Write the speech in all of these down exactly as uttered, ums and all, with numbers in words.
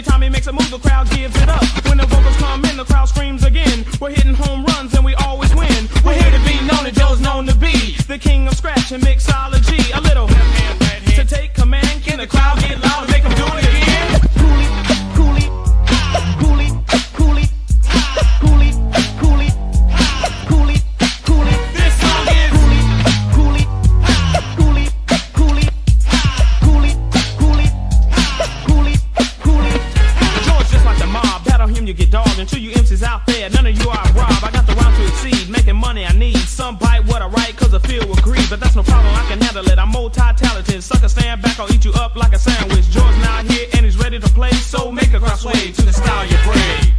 every time he makes a move, the crowd gives it up. When the vocals come in, the crowd screams again. We're hitting home runs and we always win. We're here to be known and Joe's known to be the king of scratch and mixology. A little to take command. Can the crowd get loud and make them do it again? Cooley, Cooley, Cooley, Cooley, Cooley, Cooley, Cooley, Cooley. This song is Cooley, Cooley, Cooley, Cooley, Cooley, Cooley, Cooley. George just like the mob. Battle him, you get dogged. Until you M Cs out there, none of you are robbed. I got the rhyme to exceed, making money I need. Some bite what I write cause I feel with greed, but that's no problem, I can handle it. I'm multi-talented. Sucker, stand back, I'll eat you up like a sandwich. George now here and he's ready to play, so make a crowd sway to the style you bring.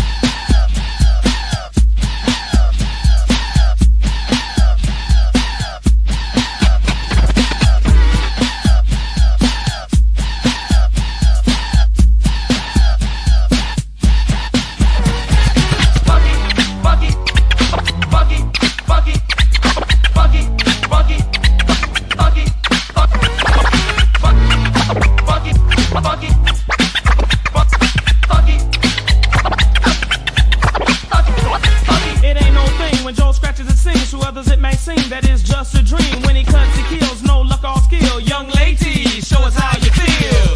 That is just a dream. When he cuts, he kills. No luck or skill. Young lady, show us how you feel.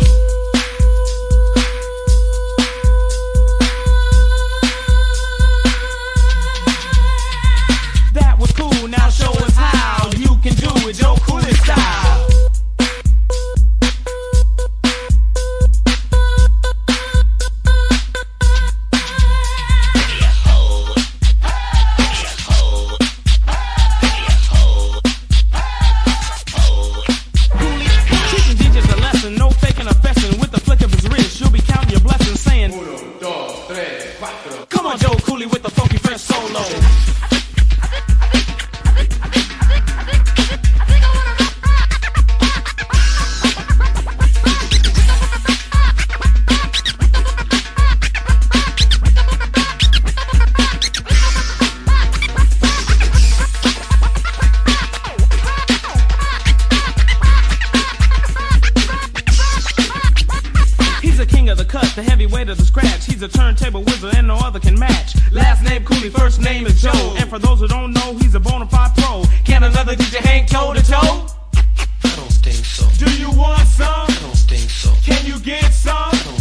That was cool. Now show us how you can do it. Joe Cooley style. Come on, Joe Cooley with the funky fresh solo. He's the king of the cut, the heavyweight of the scratch. He's a turntable wizard and no other can match. Last name Cooley, first name is Joe. And for those who don't know, he's a bona fide pro. Can another D J hang toe to toe? I don't think so. Do you want some? I don't think so. Can you get some? I don't